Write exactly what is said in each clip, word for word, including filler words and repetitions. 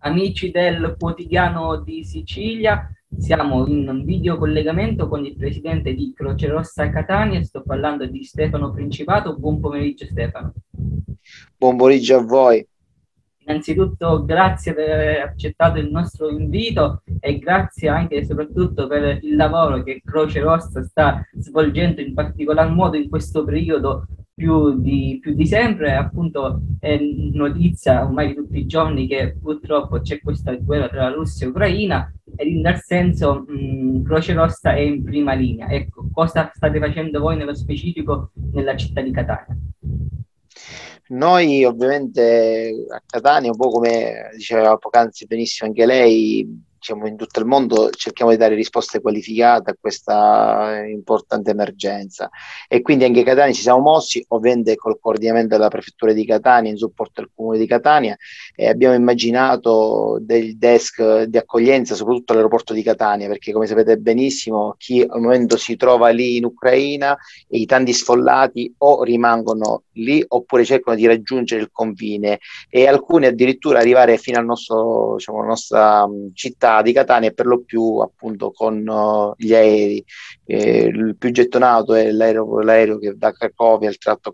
Amici del quotidiano di Sicilia, siamo in video collegamento con il presidente di Croce Rossa Catania, sto parlando di Stefano Principato. Buon pomeriggio Stefano. Buon pomeriggio a voi. Innanzitutto grazie per aver accettato il nostro invito e grazie anche e soprattutto per il lavoro che Croce Rossa sta svolgendo in particolar modo in questo periodo più di, più di sempre. Appunto è notizia ormai di tutti i giorni che purtroppo c'è questa guerra tra Russia e Ucraina ed in tal senso mh, Croce Rossa è in prima linea. Ecco, cosa state facendo voi nello specifico nella città di Catania? Noi ovviamente a Catania, un po' come diceva poc'anzi benissimo anche lei, diciamo in tutto il mondo cerchiamo di dare risposte qualificate a questa importante emergenza e quindi anche a Catania ci siamo mossi, ovviamente col coordinamento della prefettura di Catania in supporto al comune di Catania e abbiamo immaginato dei desk di accoglienza soprattutto all'aeroporto di Catania perché come sapete benissimo chi al momento si trova lì in Ucraina e i tanti sfollati o rimangono lì oppure cercano di raggiungere il confine e alcuni addirittura arrivare fino al nostro, diciamo, alla nostra mh, città di Catania per lo più appunto con uh, gli aerei. Eh, il più gettonato è l'aereo, l'aereo che da Cracovia, il tratto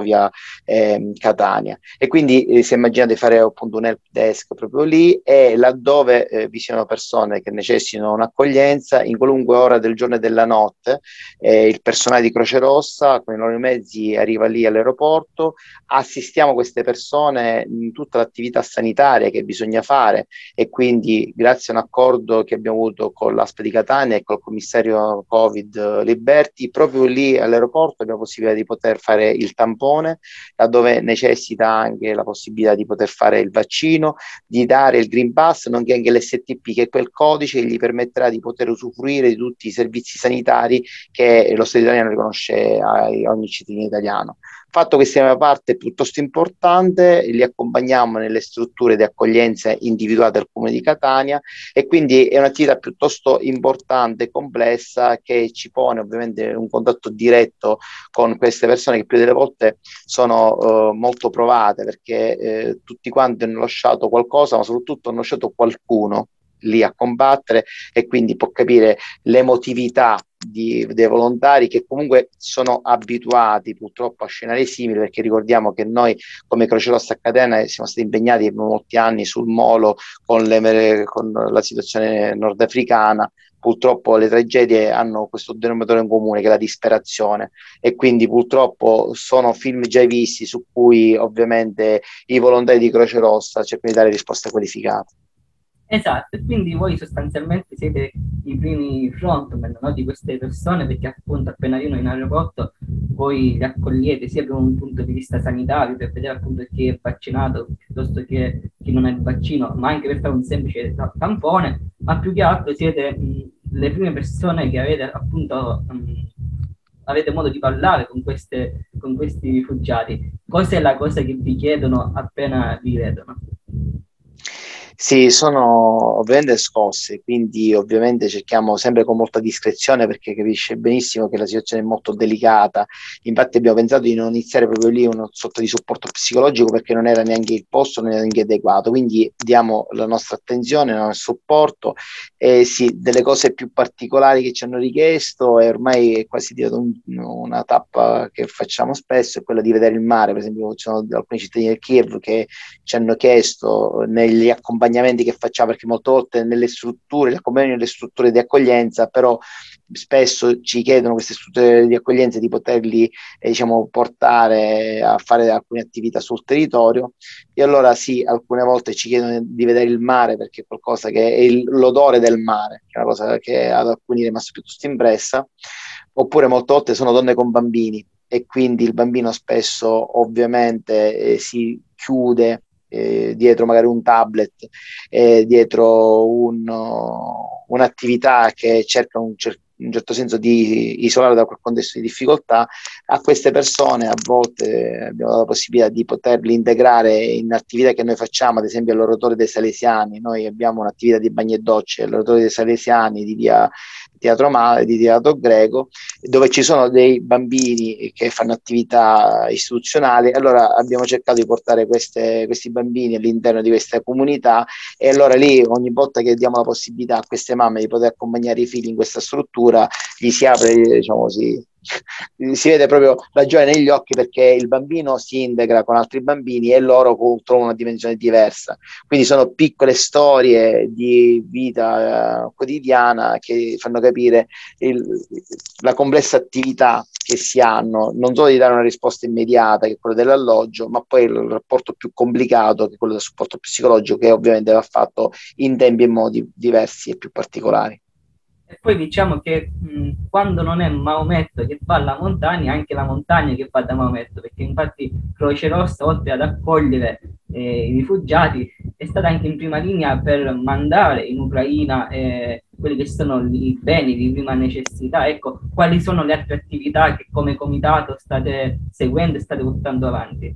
Cracovia-Catania. E quindi eh, si è immaginato di fare appunto un help desk proprio lì e laddove eh, vi siano persone che necessitano un'accoglienza in qualunque ora del giorno e della notte, eh, il personale di Croce Rossa con i loro mezzi arriva lì all'aeroporto, assistiamo queste persone in tutta l'attività sanitaria che bisogna fare e quindi grazie a un accordo che abbiamo avuto con l'A S P di Catania e col commissario Covid Liberti, proprio lì all'aeroporto abbiamo possibilità di poter fare il tampone, laddove necessita anche la possibilità di poter fare il vaccino, di dare il Green Pass, nonché anche l'S T P, che è quel codice che gli permetterà di poter usufruire di tutti i servizi sanitari che lo Stato italiano riconosce a ogni cittadino italiano. Fatto che sia una parte piuttosto importante, li accompagniamo nelle strutture di accoglienza individuate dal Comune di Catania e quindi è un'attività piuttosto importante e complessa che ci pone ovviamente in un contatto diretto con queste persone che più delle volte sono eh, molto provate perché eh, tutti quanti hanno lasciato qualcosa, ma soprattutto hanno lasciato qualcuno lì a combattere e quindi può capire l'emotività di, dei volontari che comunque sono abituati purtroppo a scenari simili perché ricordiamo che noi come Croce Rossa a Catena siamo stati impegnati per molti anni sul molo con, le, con la situazione nordafricana. Purtroppo le tragedie hanno questo denominatore in comune che è la disperazione e quindi purtroppo sono film già visti su cui ovviamente i volontari di Croce Rossa cercano di dare risposte qualificate. Esatto, e quindi voi sostanzialmente siete i primi frontman, no, di queste persone perché appunto appena arrivano in aeroporto voi li accogliete sia da un punto di vista sanitario per vedere appunto chi è vaccinato piuttosto che chi non ha il vaccino, ma anche per fare un semplice ta- tampone, ma più che altro siete mh, le prime persone che avete appunto mh, avete modo di parlare con, queste, con questi rifugiati. Cos'è la cosa che vi chiedono appena vi vedono? Sì, sono ovviamente scosse, quindi ovviamente cerchiamo sempre con molta discrezione perché capisce benissimo che la situazione è molto delicata. Infatti abbiamo pensato di non iniziare proprio lì una sorta di supporto psicologico perché non era neanche il posto, non era neanche adeguato. Quindi diamo la nostra attenzione, il nostro supporto e sì, delle cose più particolari che ci hanno richiesto e ormai è quasi diventato un, una tappa che facciamo spesso, è quella di vedere il mare. Per esempio, ci sono alcuni cittadini del Kiev che ci hanno chiesto negli accompagnamenti che facciamo, perché molte volte nelle strutture, gli accompagniamo nelle strutture di accoglienza, però spesso ci chiedono queste strutture di accoglienza di poterli eh, diciamo, portare a fare alcune attività sul territorio e allora sì, alcune volte ci chiedono di vedere il mare perché è qualcosa che è il, l'odore del mare, che è una cosa che ad alcuni è rimasta piuttosto impressa, oppure molte volte sono donne con bambini e quindi il bambino spesso ovviamente eh, si chiude eh, dietro magari un tablet, eh, dietro un, uh, un'attività che cerca un, cer- in un certo senso di isolare da quel contesto di difficoltà, a queste persone a volte abbiamo dato la possibilità di poterli integrare in attività che noi facciamo, ad esempio all'Oratorio dei Salesiani. Noi abbiamo un'attività di bagni e docce all'Oratorio dei Salesiani di via Teatro Mare, di Teatro Greco, dove ci sono dei bambini che fanno attività istituzionali. Allora abbiamo cercato di portare queste, questi bambini all'interno di questa comunità, e allora lì ogni volta che diamo la possibilità a queste mamme di poter accompagnare i figli in questa struttura, gli si apre, diciamo così, si vede proprio la gioia negli occhi, perché il bambino si integra con altri bambini e loro trovano una dimensione diversa. Quindi sono piccole storie di vita eh, quotidiana che fanno capire il, la complessa attività che si hanno, non solo di dare una risposta immediata, che è quella dell'alloggio, ma poi il rapporto più complicato, che è quello del supporto psicologico, che ovviamente va fatto in tempi e modi diversi e più particolari. E poi diciamo che mh, quando non è Maometto che va alla montagna, è anche la montagna che va da Maometto, perché infatti Croce Rossa, oltre ad accogliere eh, i rifugiati, è stata anche in prima linea per mandare in Ucraina eh, quelli che sono i beni di prima necessità. Ecco, quali sono le altre attività che come comitato state seguendo e state portando avanti?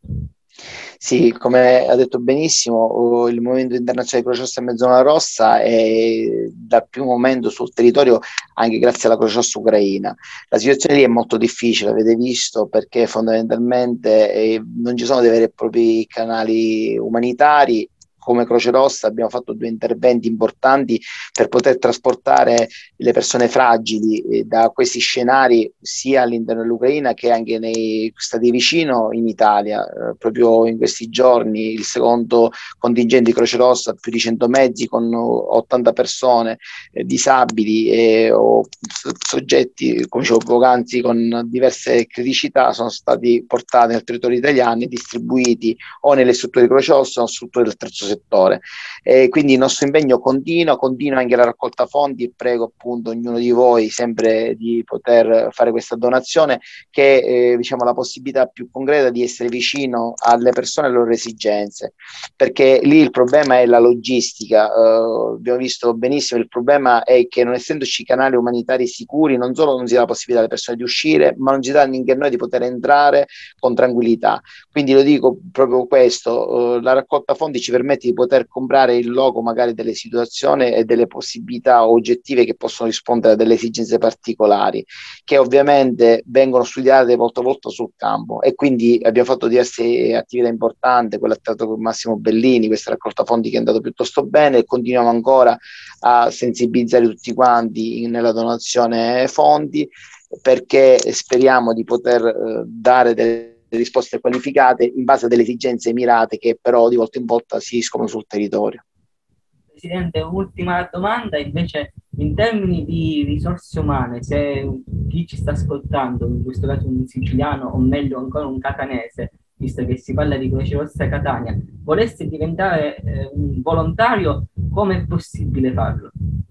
Sì, come ha detto benissimo, il Movimento Internazionale di Croce Rossa e Mezzaluna Rossa è dal primo momento sul territorio, anche grazie alla Croce Rossa ucraina. La situazione lì è molto difficile, avete visto, perché fondamentalmente eh, non ci sono dei veri e propri canali umanitari. Come Croce Rossa abbiamo fatto due interventi importanti per poter trasportare le persone fragili eh, da questi scenari sia all'interno dell'Ucraina che anche nei stati vicino in Italia. Eh, proprio in questi giorni il secondo contingente di Croce Rossa, più di cento mezzi con ottanta persone eh, disabili e, o soggetti, come dicevo poc'anzi, con diverse criticità, sono stati portati nel territorio italiano e distribuiti o nelle strutture di Croce Rossa o strutture del terzo settore. Eh, quindi il nostro impegno continua, continua anche la raccolta fondi, e prego appunto ognuno di voi sempre di poter fare questa donazione, che eh, diciamo la possibilità più concreta di essere vicino alle persone e alle loro esigenze, perché lì il problema è la logistica. Eh, abbiamo visto benissimo, il problema è che non essendoci canali umanitari sicuri, non solo non si dà la possibilità alle persone di uscire, ma non ci dà neanche a noi di poter entrare con tranquillità. Quindi lo dico proprio questo, eh, la raccolta fondi ci permette di poter comprare il logo magari delle situazioni e delle possibilità oggettive che possono rispondere a delle esigenze particolari, che ovviamente vengono studiate volta a volta sul campo. E quindi abbiamo fatto diverse attività importanti, quella trattata con Massimo Bellini, questa raccolta fondi che è andata piuttosto bene, e continuiamo ancora a sensibilizzare tutti quanti nella donazione fondi, perché speriamo di poter eh, dare delle risposte qualificate in base a delle esigenze mirate che però di volta in volta si scoprono sul territorio. Presidente, ultima domanda invece in termini di risorse umane, se chi ci sta ascoltando, in questo caso un siciliano o meglio ancora un catanese, visto che si parla di Croce Rossa Catania, volesse diventare eh, un volontario, come è possibile farlo?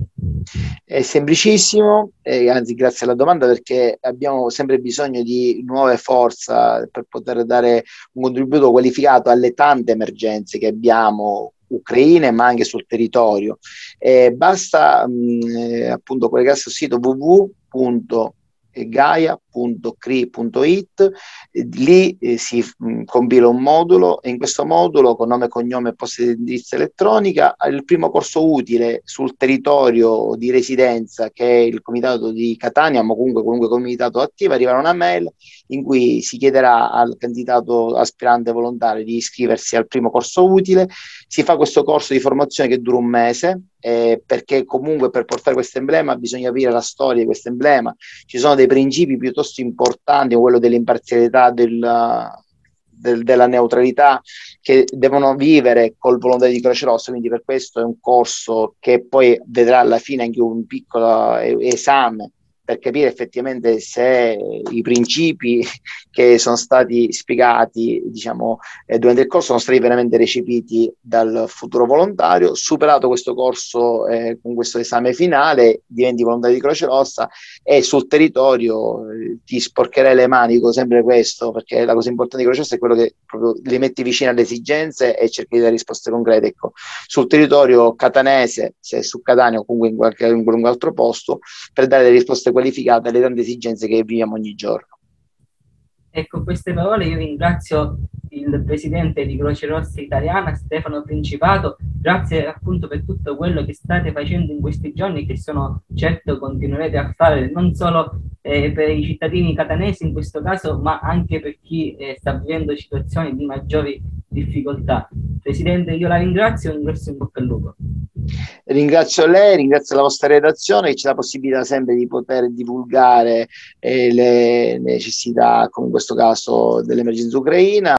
È semplicissimo, eh, anzi grazie alla domanda, perché abbiamo sempre bisogno di nuove forze per poter dare un contributo qualificato alle tante emergenze che abbiamo ucraine ma anche sul territorio. Eh, basta mh, eh, appunto collegarsi al sito w w w punto gaia punto cri punto it, lì eh, si mh, compila un modulo, e in questo modulo con nome, cognome e posta di indirizzo elettronica il primo corso utile sul territorio di residenza, che è il comitato di Catania, ma comunque qualunque comitato attivo, arriverà una mail in cui si chiederà al candidato aspirante volontario di iscriversi al primo corso utile. Si fa questo corso di formazione che dura un mese, eh, perché comunque per portare questo emblema bisogna capire la storia di questo emblema. Ci sono dei principi piuttosto importanti, come quello dell'imparzialità, del, del, della neutralità, che devono vivere col volontario di Croce Rossa. Quindi per questo è un corso che poi vedrà alla fine anche un piccolo esame per capire effettivamente se i principi che sono stati spiegati, diciamo, eh, durante il corso sono stati veramente recepiti dal futuro volontario. Superato questo corso eh, con questo esame finale, diventi volontario di Croce Rossa e sul territorio eh, ti sporcherai le mani, dico sempre questo, perché la cosa importante di Croce Rossa è quello che proprio li metti vicino alle esigenze e cerchi di dare risposte concrete. Ecco, sul territorio catanese, se è su Catania o comunque in, qualche, in qualunque altro posto, per dare delle risposte qualificate alle tante esigenze che viviamo ogni giorno. E con queste parole io ringrazio il presidente di Croce Rossa Italiana, Stefano Principato, grazie appunto per tutto quello che state facendo in questi giorni, che sono certo continuerete a fare, non solo eh, per i cittadini catanesi in questo caso, ma anche per chi eh, sta vivendo situazioni di maggiori difficoltà. Presidente, io la ringrazio e un grosso in bocca al lupo. Ringrazio lei, ringrazio la vostra redazione che ci dà la possibilità sempre di poter divulgare eh, le necessità, come in questo caso, dell'emergenza ucraina.